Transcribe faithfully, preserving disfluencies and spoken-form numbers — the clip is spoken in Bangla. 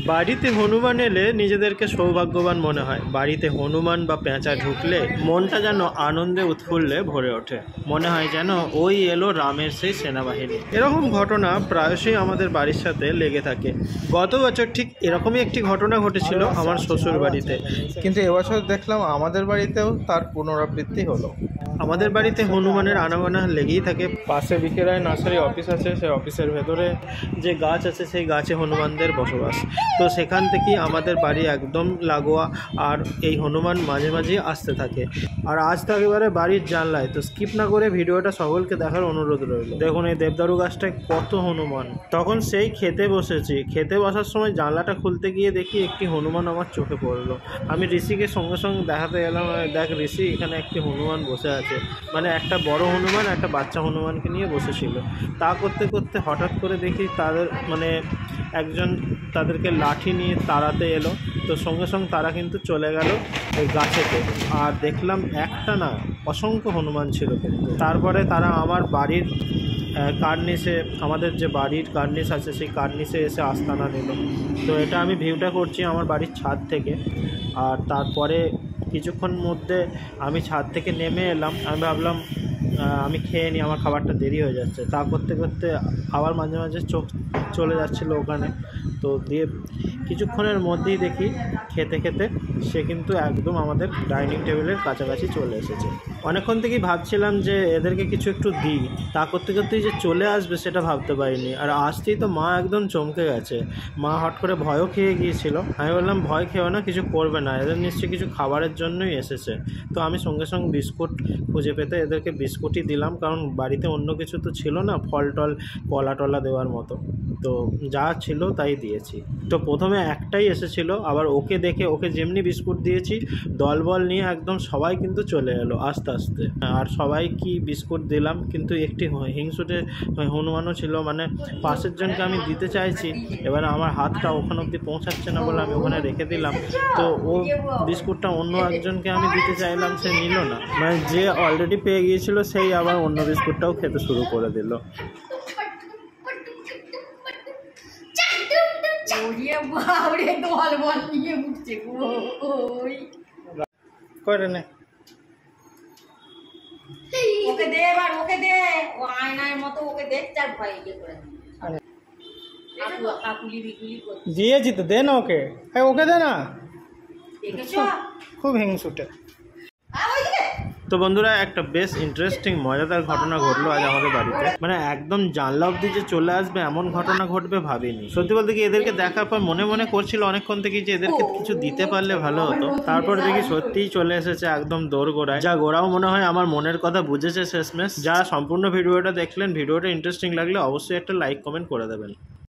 বাড়িতে হনুমান এলে নিজেদেরকে সৌভাগ্যবান মনে হয়। বাড়িতে হনুমান বা পেঁচা ঢুকলে মনটা যেন আনন্দে উৎফুল্লে ভরে ওঠে। মনে হয় যেন ওই এলো রামের সেই সেনাবাহিনী। এরকম ঘটনা প্রায়শই আমাদের বাড়ির সাথে লেগে থাকে। গত বছর ঠিক এরকমই একটি ঘটনা ঘটেছিল আমার শ্বশুর বাড়িতে, কিন্তু এবছর দেখলাম আমাদের বাড়িতেও তার পুনরাবৃত্তি হলো। আমাদের বাড়িতে হনুমানের আনাগোনা লেগেই থাকে। পাশে বিকেরায় নার্সারি অফিস আছে, সেই অফিসের ভেতরে যে গাছ আছে সেই গাছে হনুমানদের বসবাস। তো সেখান থেকেই আমাদের বাড়ি একদম লাগোয়া, আর এই হনুমান মাঝে মাঝে আসতে থাকে। আর আজ তো একেবারে বাড়ির জানলায়, তো স্কিপ না করে ভিডিওটা সকলকে দেখার অনুরোধ রইল। দেখুন এই দেবদারু গাছটায় কত হনুমান। তখন সেই খেতে বসেছি, খেতে বসার সময় জানলাটা খুলতে গিয়ে দেখি একটি হনুমান আমার চোখে পড়লো। আমি ঋষিকে সঙ্গে সঙ্গে দেখাতে গেলাম, দেখ ঋষি এখানে একটি হনুমান বসে আছে। মানে একটা বড় হনুমান একটা বাচ্চা হনুমানকে নিয়ে বসেছিল। তা করতে করতে হঠাৎ করে দেখি তাদের মানে একজন তাদেরকে লাঠি নিয়ে তাড়াতে এলো। তো সঙ্গে সঙ্গে তারা কিন্তু চলে গেল ওই গাছেতে, আর দেখলাম একটা না অসংখ্য হনুমান ছিল। কিন্তু তারপরে তারা আমার বাড়ির কার্নিসে, আমাদের যে বাড়ির কার্নিস আছে সেই কার্নিসে এসে আস্তানা নিল। তো এটা আমি ভিউটা করছি আমার বাড়ির ছাদ থেকে। আর তারপরে কিছুক্ষণ মধ্যে আমি ছাদ থেকে নেমে এলাম। আমি ভাবলাম আমি খেয়ে নিই, আমার খাবারটা দেরি হয়ে যাচ্ছে। তা করতে করতে আবার মাঝে মাঝে চোখ চলে যাচ্ছিলো ওখানে। তো দিয়ে কিছুক্ষণের মধ্যেই দেখি খেতে খেতে সে কিন্তু একদম আমাদের ডাইনিং টেবিলের কাছাকাছি চলে এসেছে। অনেকক্ষণ থেকেই ভাবছিলাম যে এদেরকে কিছু একটু দিই, তা করতে করতেই যে চলে আসবে সেটা ভাবতে পারিনি। আর আসতেই তো মা একদম চমকে গেছে। মা হট করে ভয়ও খেয়ে গিয়েছিল। আমি বললাম ভয় খেও না, কিছু করবে না, এদের নিশ্চয়ই কিছু খাবারের জন্যই এসেছে। তো আমি সঙ্গে সঙ্গে বিস্কুট খুঁজে পেতে এদেরকে বিস্কুটই দিলাম, কারণ বাড়িতে অন্য কিছু তো ছিল না ফল টল কলা টলা দেওয়ার মতো। তো যা ছিল তাই দিয়েছি। তো প্রথমে একটাই এসেছিলো, আবার ওকে দেখে ওকে যেমনি বিস্কুট দিয়েছি দলবল নিয়ে একদম সবাই কিন্তু চলে এলো আস্তে আস্তে। আর সবাই কি বিস্কুট দিলাম, কিন্তু একটি হিংসুটে হনুমানও ছিল। মানে পাশের জনকে আমি দিতে চাইছি, এবার আমার হাতটা ওখানে অবধি পৌঁছাচ্ছে না বলে আমি ওখানে রেখে দিলাম। তো ও বিস্কুটটা অন্য একজনকে আমি দিতে চাইলাম, সে নিল না। মানে যে অলরেডি পেয়ে গিয়েছিল সেই আবার অন্য বিস্কুটটাও খেতে শুরু করে দিল। করে নে ওকে দে, এবার ওকে দে, ও আয়নার মতো ওকে দেখতে আর ভয় ইয়ে করে কাকুলি বিকুলি করছে। দিয়েছি তো, দে না ওকে, ওকে দে না। দেখেছো খুব হিংসুটে। তো বন্ধুরা একটা বেশ ইন্টারেস্টিং মজাদার ঘটনা ঘটলো আজ আমাদের বাড়িতে। মানে একদম জানলা অবধি যে চলে আসবে এমন ঘটনা ঘটবে ভাবিনি। সত্যি বলতে কি এদেরকে দেখার পর মনে মনে করছিল অনেকক্ষণ থেকে যে এদেরকে কিছু দিতে পারলে ভালো হতো। তারপর দেখি সত্যিই চলে এসেছে একদম দৌড় গোড়ায়। যা গোড়াও মনে হয় আমার মনের কথা বুঝেছে শেষমেশ। যারা সম্পূর্ণ ভিডিওটা দেখলেন, ভিডিওটা ইন্টারেস্টিং লাগলে অবশ্যই একটা লাইক কমেন্ট করে দেবেন।